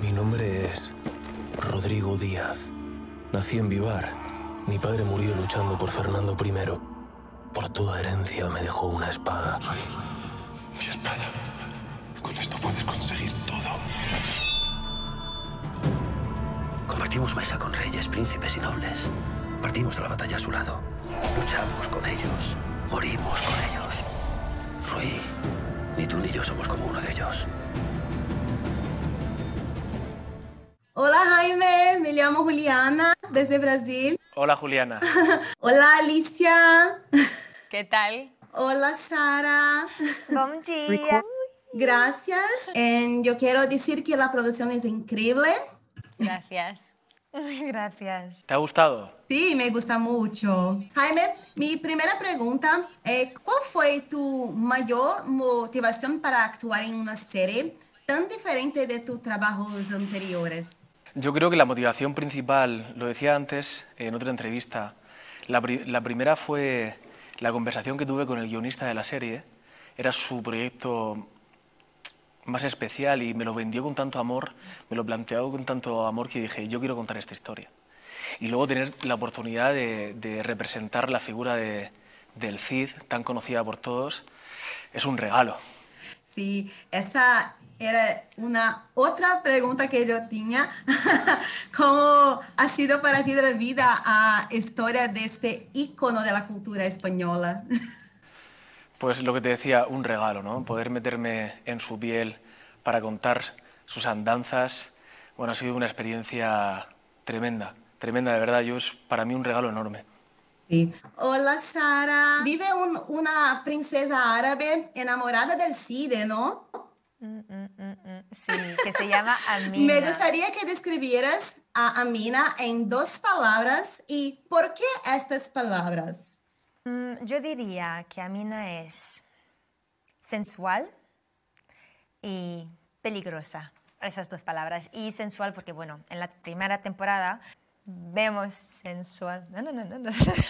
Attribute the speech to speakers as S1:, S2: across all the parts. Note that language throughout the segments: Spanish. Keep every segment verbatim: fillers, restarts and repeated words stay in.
S1: Mi nombre es Rodrigo Díaz. Nací en Vivar. Mi padre murió luchando por Fernando primero. Por toda herencia me dejó una espada.
S2: Mi espada. Con esto puedes conseguir todo.
S3: Compartimos mesa con reyes, príncipes y nobles. Partimos a la batalla a su lado. Luchamos con ellos. Morimos con ellos. Rui, ni tú ni yo somos como uno de ellos.
S4: Hola Jaime, me llamo Juliana desde Brasil.
S5: Hola Juliana.
S4: Hola Alicia.
S6: ¿Qué tal?
S4: Hola Sara.
S6: Bom dia.
S4: Gracias. And yo quiero decir que la producción es increíble.
S6: Gracias. Gracias.
S5: ¿Te ha gustado?
S4: Sí, me gusta mucho. Jaime, mi primera pregunta es, ¿cuál fue tu mayor motivación para actuar en una serie tan diferente de tus trabajos anteriores?
S5: Yo creo que la motivación principal, lo decía antes en otra entrevista, la, pri la primera fue la conversación que tuve con el guionista de la serie. Era su proyecto más especial y me lo vendió con tanto amor, me lo planteó con tanto amor que dije, yo quiero contar esta historia. Y luego tener la oportunidad de, de representar la figura de, del Cid, tan conocida por todos, es un regalo.
S4: Sí, esa era una otra pregunta que yo tenía. ¿Cómo ha sido para ti la vida a historia de este ícono de la cultura española?
S5: Pues lo que te decía, un regalo, ¿no? Poder meterme en su piel para contar sus andanzas, bueno, ha sido una experiencia tremenda, tremenda, de verdad, yo es para mí un regalo enorme.
S4: Sí. Hola Sara. Vive un, una princesa árabe enamorada del Cid, ¿no?
S6: Mm, mm, mm, mm. Sí, que se llama Amina.
S4: Me gustaría que describieras a Amina en dos palabras y ¿por qué estas palabras?
S6: Mm, yo diría que Amina es sensual y peligrosa, esas dos palabras. Y sensual porque, bueno, en la primera temporada vemos sensual... No, no, no, no, no.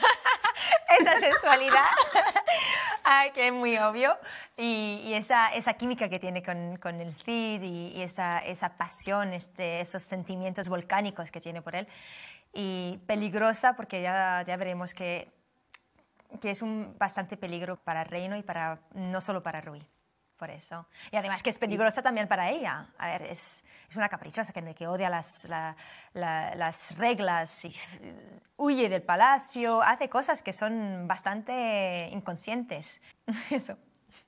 S6: Esa sensualidad, ay, que es muy obvio, y, y esa, esa química que tiene con, con el Cid y, y esa, esa pasión, este, esos sentimientos volcánicos que tiene por él. Y peligrosa porque ya, ya veremos que, que es un bastante peligro para el reino y para, no solo para Rui. Por eso. Y además que es peligrosa también para ella. A ver, es, es una caprichosa que, que odia las, la, la, las reglas, y huye del palacio, hace cosas que son bastante inconscientes. Eso.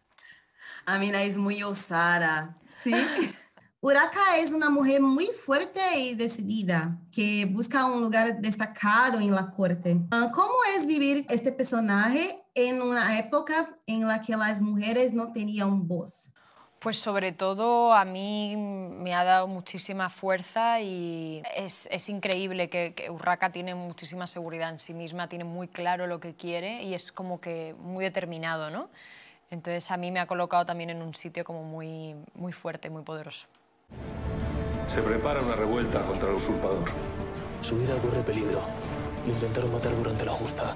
S4: Amina es muy osada, ¿sí? Urraca es una mujer muy fuerte y decidida, que busca un lugar destacado en la corte. ¿Cómo es vivir este personaje en una época en la que las mujeres no tenían voz?
S6: Pues sobre todo a mí me ha dado muchísima fuerza y es, es increíble que, que Urraca tiene muchísima seguridad en sí misma, tiene muy claro lo que quiere y es como que muy determinado, ¿no? Entonces a mí me ha colocado también en un sitio como muy, muy fuerte, muy poderoso.
S2: Se prepara una revuelta contra el usurpador.
S1: Su vida corre peligro. Lo intentaron matar durante la justa.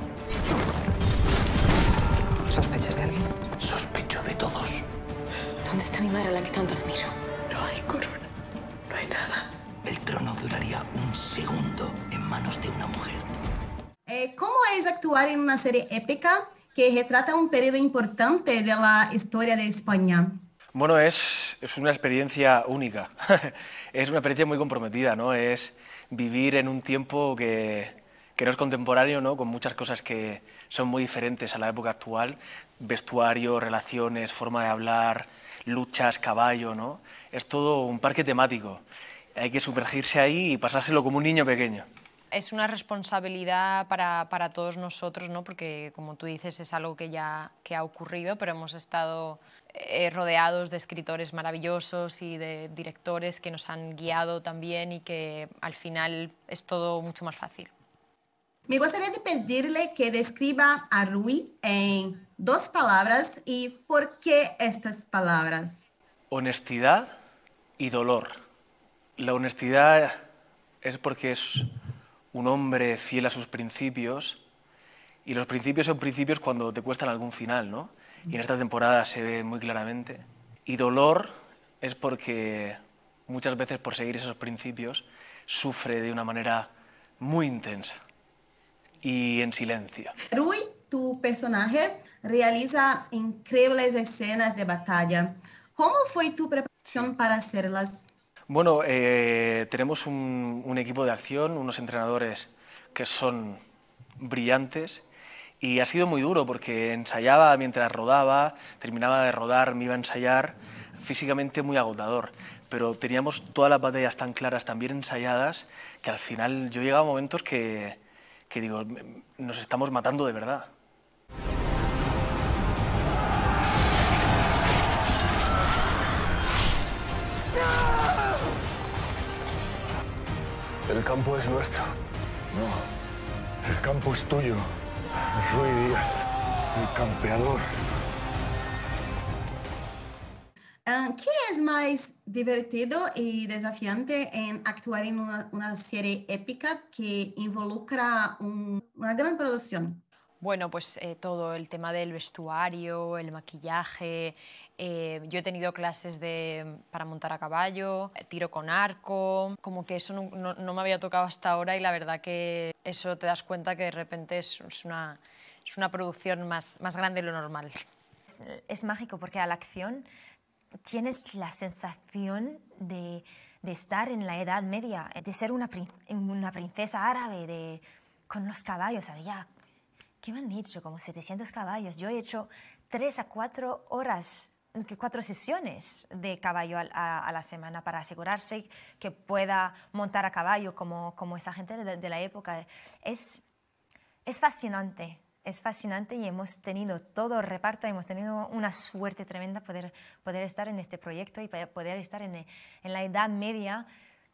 S7: ¿Sospechas de alguien?
S1: Sospecho de todos.
S7: ¿Dónde está mi madre, a la que tanto admiro?
S3: No hay corona. No hay nada. El trono duraría un segundo en manos de una mujer.
S4: Eh, ¿Cómo es actuar en una serie épica que retrata un periodo importante de la historia de España?
S5: Bueno, es, es una experiencia única, es una experiencia muy comprometida, ¿no? Es vivir en un tiempo que, que no es contemporáneo, ¿no? Con muchas cosas que son muy diferentes a la época actual, vestuario, relaciones, forma de hablar, luchas, caballo, ¿no? Es todo un parque temático, hay que sumergirse ahí y pasárselo como un niño pequeño.
S6: Es una responsabilidad para, para todos nosotros, ¿no? Porque, como tú dices, es algo que ya que ha ocurrido, pero hemos estado eh, rodeados de escritores maravillosos y de directores que nos han guiado también y que al final es todo mucho más fácil.
S4: Me gustaría de pedirle que describa a Rui en dos palabras y por qué estas palabras.
S5: Honestidad y dolor. La honestidad es porque es un hombre fiel a sus principios, y los principios son principios cuando te cuestan algún final, ¿no? Y en esta temporada se ve muy claramente. Y dolor es porque muchas veces por seguir esos principios sufre de una manera muy intensa y en silencio.
S4: Rui, tu personaje, realiza increíbles escenas de batalla. ¿Cómo fue tu preparación sí. para hacerlas?
S5: Bueno, eh, tenemos un, un equipo de acción, unos entrenadores que son brillantes y ha sido muy duro porque ensayaba mientras rodaba, terminaba de rodar, me iba a ensayar, físicamente muy agotador, pero teníamos todas las batallas tan claras, tan bien ensayadas, que al final yo llegaba a momentos que, que digo, nos estamos matando de verdad.
S1: El campo es nuestro.
S2: No, el campo es tuyo. Rui Díaz, el campeador.
S4: Uh, ¿Qué es más divertido y desafiante en actuar en una, una serie épica que involucra un, una gran producción?
S8: Bueno, pues eh, todo el tema del vestuario, el maquillaje. Eh, yo he tenido clases de, para montar a caballo, tiro con arco, como que eso no, no, no me había tocado hasta ahora y la verdad que eso te das cuenta que de repente es, es, una, es una producción más, más grande de lo normal.
S6: Es, es mágico porque a la acción tienes la sensación de, de estar en la Edad Media, de ser una, prin una princesa árabe de, con los caballos. Había, ¿qué me han dicho? Como setecientos caballos. Yo he hecho tres a cuatro horas, cuatro sesiones de caballo a, a, a la semana para asegurarse que pueda montar a caballo como, como esa gente de, de la época. Es, es fascinante. Es fascinante y hemos tenido todo el reparto, hemos tenido una suerte tremenda poder, poder estar en este proyecto y poder estar en, en la Edad Media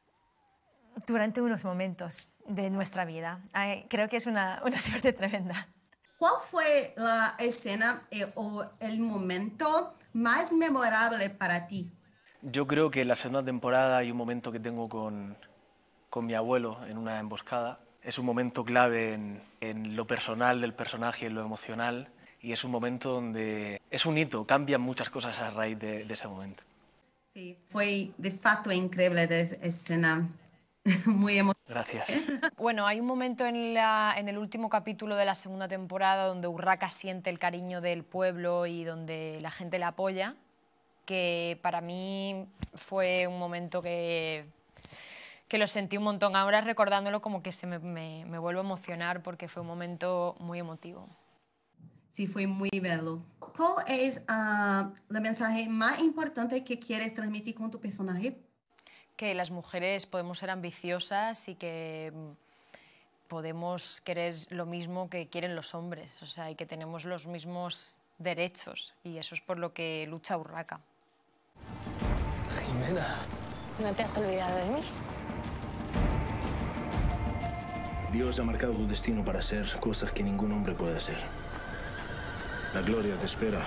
S6: durante unos momentos de nuestra vida. Ay, creo que es una, una suerte tremenda.
S4: ¿Cuál fue la escena eh, o el momento más memorable para ti?
S5: Yo creo que en la segunda temporada hay un momento que tengo con, con mi abuelo en una emboscada. Es un momento clave en, en lo personal del personaje, en lo emocional, y es un momento donde es un hito, cambian muchas cosas a raíz de, de ese momento.
S4: Sí, fue de facto increíble de esa escena, muy emocionante.
S5: Gracias.
S8: Bueno, hay un momento en, la, en el último capítulo de la segunda temporada donde Urraca siente el cariño del pueblo y donde la gente le apoya, que para mí fue un momento que... que lo sentí un montón. Ahora recordándolo como que se me, me, me vuelvo a emocionar porque fue un momento muy emotivo.
S4: Sí, fue muy bello. ¿Cuál es uh, el mensaje más importante que quieres transmitir con tu personaje?
S8: Que las mujeres podemos ser ambiciosas y que podemos querer lo mismo que quieren los hombres, o sea, y que tenemos los mismos derechos, y eso es por lo que lucha Urraca.
S1: Jimena.
S7: ¿No te has olvidado de mí?
S1: Dios ha marcado tu destino para hacer cosas que ningún hombre puede hacer. La gloria te espera.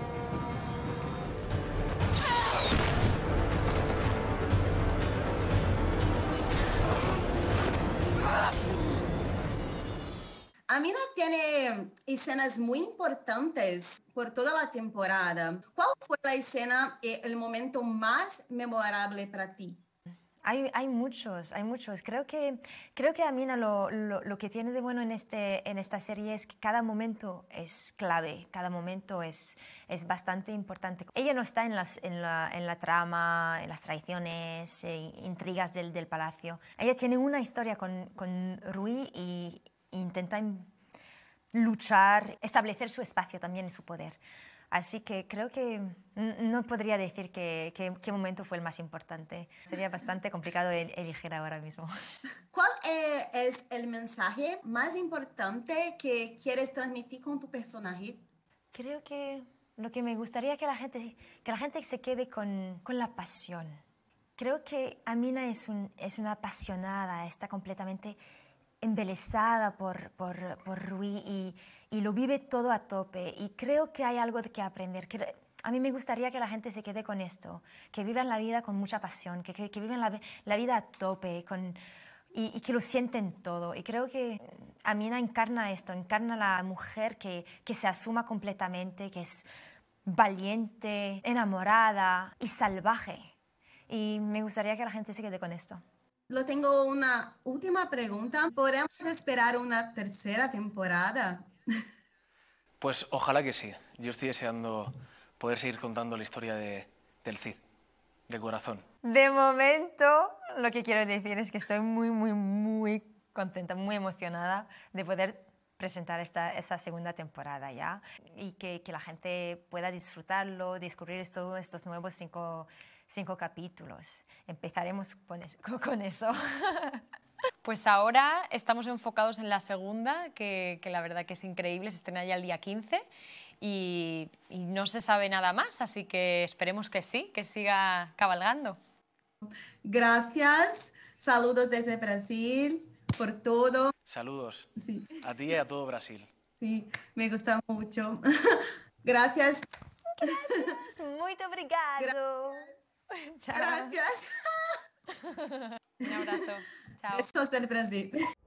S4: Amina tiene escenas muy importantes por toda la temporada. ¿Cuál fue la escena y el momento más memorable para ti?
S6: Hay, hay muchos, hay muchos. Creo que, creo que Amina lo, lo, lo que tiene de bueno en, este, en esta serie es que cada momento es clave, cada momento es, es bastante importante. Ella no está en, las, en, la, en la trama, en las traiciones, eh, intrigas del, del palacio. Ella tiene una historia con, con Rui y intenta luchar, establecer su espacio también y su poder. Así que creo que no podría decir que, que, qué momento fue el más importante. Sería bastante complicado el, elegir ahora mismo.
S4: ¿Cuál es el mensaje más importante que quieres transmitir con tu personaje?
S6: Creo que lo que me gustaría que la gente, que la gente se quede con, con la pasión. Creo que Amina es, un, es una apasionada, está completamente embelesada por, por, por Rui y, y lo vive todo a tope, y creo que hay algo de que aprender. Que, a mí me gustaría que la gente se quede con esto, que vivan la vida con mucha pasión, que, que, que vivan la, la vida a tope con, y, y que lo sienten todo. Y creo que Amina encarna esto, encarna la mujer que, que se asuma completamente, que es valiente, enamorada y salvaje. Y me gustaría que la gente se quede con esto.
S4: Lo tengo una última pregunta. ¿Podemos esperar una tercera temporada?
S5: Pues ojalá que sí. Yo estoy deseando poder seguir contando la historia de, del Cid, de corazón.
S6: De momento, lo que quiero decir es que estoy muy, muy, muy contenta, muy emocionada de poder presentar esta, esta segunda temporada ya y que, que la gente pueda disfrutarlo, descubrir esto, estos nuevos cinco, cinco capítulos. Empezaremos con, es, con eso.
S8: Pues ahora estamos enfocados en la segunda, que, que la verdad que es increíble, se estrena ya el día quince y, y no se sabe nada más, así que esperemos que sí, que siga cabalgando.
S4: Gracias, saludos desde Brasil por todo.
S5: Saludos
S4: Sí.
S5: a ti y a todo Brasil.
S4: Sí, me gusta mucho. Gracias.
S6: Muy obrigado.
S4: Gracias.
S6: Chao.
S4: Gracias.
S8: Un abrazo. Chao.
S4: Besos del Brasil.